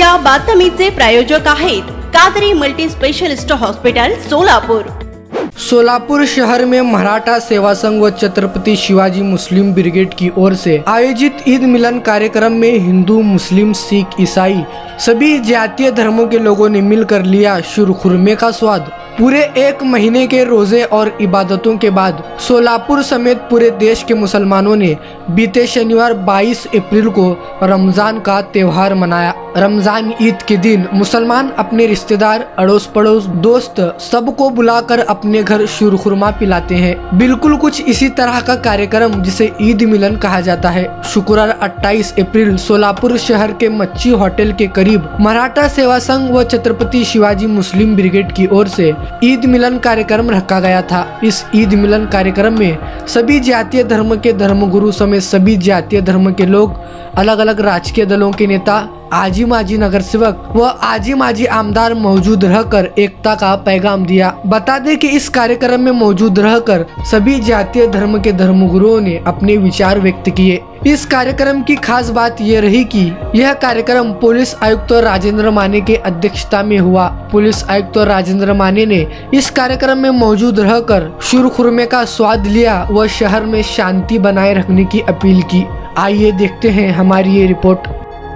या बातमीचे प्रायोजक आहेत Qadri multi specialist hospital Solapur. Solapur शहर में मराठा सेवा संघ व छत्रपति शिवाजी मुस्लिम ब्रिगेड की ओर से आयोजित ईद मिलन कार्यक्रम में हिंदू, मुस्लिम, सिख, ईसाई सभी जातीय धर्मों के लोगों ने मिलकर लिया शीरखुरमे का स्वाद। पूरे एक महीने के रोजे और इबादतों के बाद सोलापुर समेत पूरे देश के मुसलमानों ने बीते शनिवार 22 अप्रैल को रमजान का त्योहार मनाया। रमजान ईद के दिन मुसलमान अपने रिश्तेदार, अड़ोस पड़ोस, दोस्त सबको बुलाकर अपने घर शीरखुरमा पिलाते हैं। बिल्कुल कुछ इसी तरह का कार्यक्रम जिसे ईद मिलन कहा जाता है। शुक्रवार 28 अप्रैल सोलापुर शहर के मच्छी होटल के करीब मराठा सेवा संघ व छत्रपति शिवाजी मुस्लिम ब्रिगेड की ओर से ईद मिलन कार्यक्रम रखा गया था। इस ईद मिलन कार्यक्रम में सभी जातीय धर्म के धर्मगुरु समेत सभी जातीय धर्म के लोग, अलग अलग राजकीय दलों के नेता, आजी माजी नगर सेवक व आजी माजी आमदार मौजूद रहकर एकता का पैगाम दिया। बता दें कि इस कार्यक्रम में मौजूद रहकर सभी जातीय धर्म के धर्मगुरुओं ने अपने विचार व्यक्त किए। इस कार्यक्रम की खास बात यह रही कि यह कार्यक्रम पुलिस आयुक्त राजेंद्र माने के अध्यक्षता में हुआ। पुलिस आयुक्त राजेंद्र माने ने इस कार्यक्रम में मौजूद रहकर शीरखुरमे का स्वाद लिया व शहर में शांति बनाए रखने की अपील की। आइए देखते हैं हमारी ये रिपोर्ट।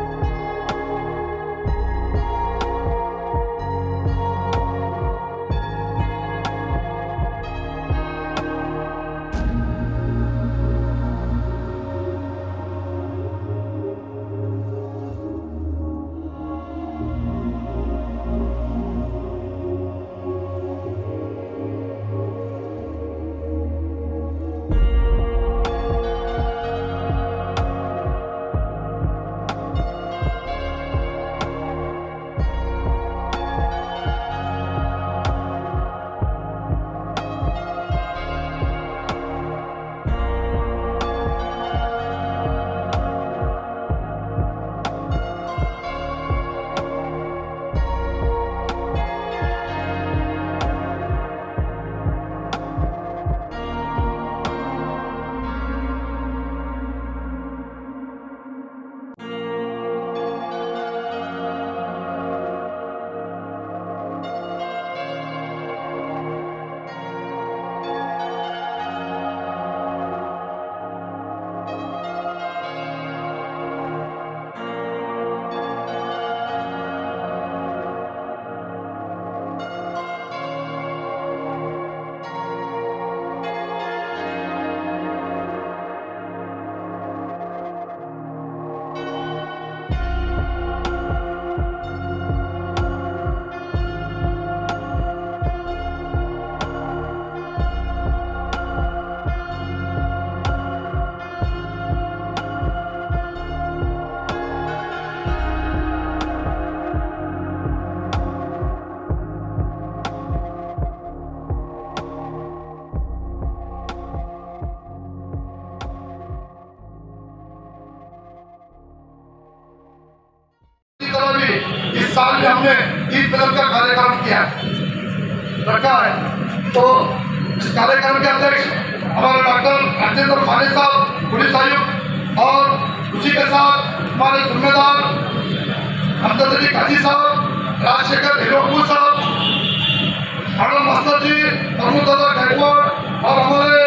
इस साल में हमने ईद मिलन का कार्यक्रम किया रखा है। तो इस कार्यक्रम के अध्यक्ष हमारे डॉक्टर राजेंद्र माने साहब, पुलिस आयुक्त, और उसी के साथ हमारे जिम्मेदार हमदर्द अली काजी साहब, राजशेखर हिरोपुर साहब, हरम मास्टर जी, प्रमोद दादा गायकवाड़, और हमारे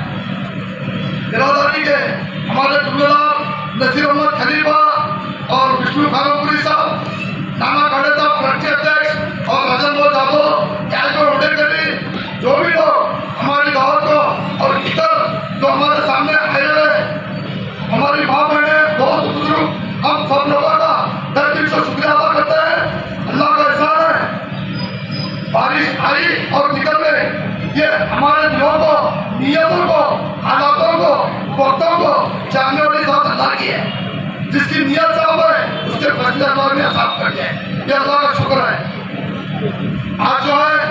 बिरादरी के हमारे जिम्मेदार नसीर अहमद खलीफा और विष्णु खानपुरी साहब, नाना खाड़े साहब राष्ट्रीय अध्यक्ष, और राजन बोल यादव, कैशो होटेकरी, जो भी लोग हमारी दावत को और इतर जो हमारे सामने आए हुए हमारी माँ बहने, बहुत बुजुर्ग, हम सब लोगों का तहे दिल से शुक्रिया अदा करते हैं। अल्लाह का एहसान है, बारिश आई और निकल गए। ये हमारे दिलों को, नियतों को, हालातों को, वक्तों को जानने वाली बात अल्लाह की है। जिसकी नियत साफ है उसके फैसले अल्लाह ने साफ कर दिए। ये अल्लाह का शुक्र है। आज जो है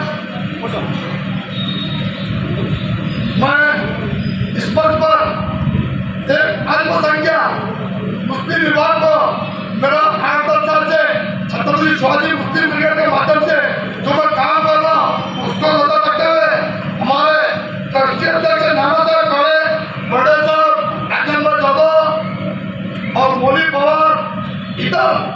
मैं इस पद पर एक अल्पसंख्यक मुस्लिम विभाग को मेरा 8 साल से छत्रपति शिवाजी मुस्लिम ब्रिगेड के माध्यम से जो मैं काम कर रहा हूँ उसको नजर रखते हुए हमारे राष्ट्रीय अध्यक्ष नाना साहब खड़े, बड़े साहब, राजेंद्र यादव और मौली पवार, इधर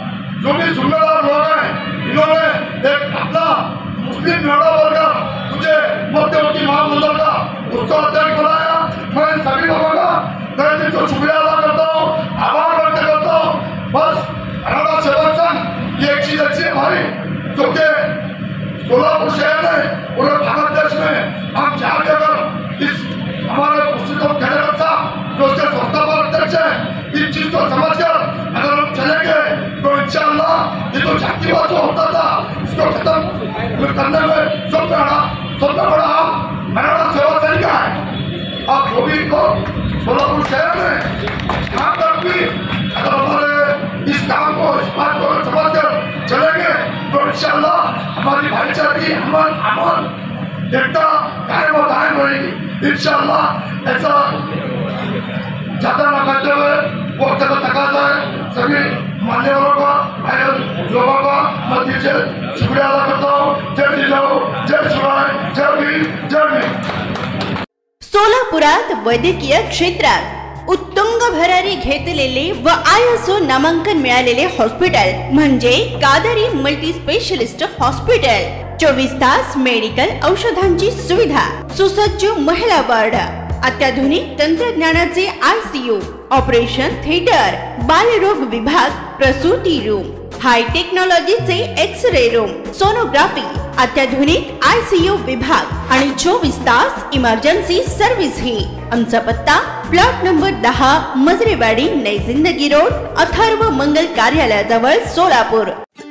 जो भी जिम्मेदार लोग हैं, इन्होंने एक अपना मुस्लिम मेड़ा वर्ग मुझे मध्यवर्ती महामंडल का उत्सव अध्यक्ष बनाया। मैं इन सभी लोगों का तहे दिल से शुक्रिया अदा करता हूँ, आभार व्यक्त करता हूँ। बस मराठा सेवक संघ ये एक चीज अच्छी है हमारी, जो कि सोलापुर शहर में पूरे भारत देश में हम जहाँ भी अगर इस हमारे पुरुषोत्तम खैरत साहब जो उसके संस्थापक अध्यक्ष है, इस चीज को समझकर अगर हम चलेंगे तो इंशाअल्लाह ये तो जातिवाद जो होता था इसको खत्म करने में सबसे बड़ा हम मराठा सेवा संघ का है। और जो भी को सोलापुर शहर में यहाँ तक भी अगर हमारे इस काम को इस बात को समझकर चलेंगे तो इंशाअल्लाह हमारी भाईचारे की अमन एकता कायम और दायम रहेगी इंशाअल्लाह। ऐसा ज्यादा न करते हुए वक्त का तकाजा है, सभी मान्यवरों का भाई लोगों का मैं दिल से शुक्रिया अदा करता हूँ। जय जिजाऊ, जय शिवराय, जय भीम, जय भीम। सोलापुरात वैद्यकीय क्षेत्रात उत्तुंग भरारी घेतलेले व ISO नामांकन मिळालेले हॉस्पिटल म्हणजे कादरी मल्टी स्पेशलिस्ट हॉस्पिटल। 24 तास मेडिकल औषधांची सुविधा, सुसज्ज महिला वार्ड, अत्याधुनिक तंत्रज्ञानाचे ICU, ऑपरेशन थिएटर, बालरोग विभाग, प्रसूती रूम, हाय टेक्नॉलॉजीचे एक्स-रे रूम, सोनोग्राफी, अत्याधुनिक ICU विभाग आणि 24 तास इमर्जन्सी सर्व्हिस ही। आमचा पत्ता plot number 10 Majrewadi, Nai Zindagi road, Atharva Mangal कार्यालयाजवळ, सोलापूर।